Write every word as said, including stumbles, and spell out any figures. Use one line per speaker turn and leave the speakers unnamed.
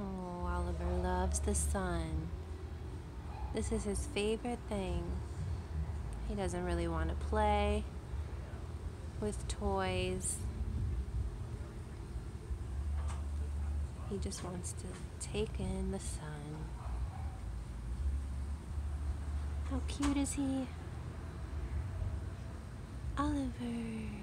Oh, Oliver loves the sun. This is his favorite thing. He doesn't really want to play with toys. He just wants to take in the sun. How cute is he? Oliver.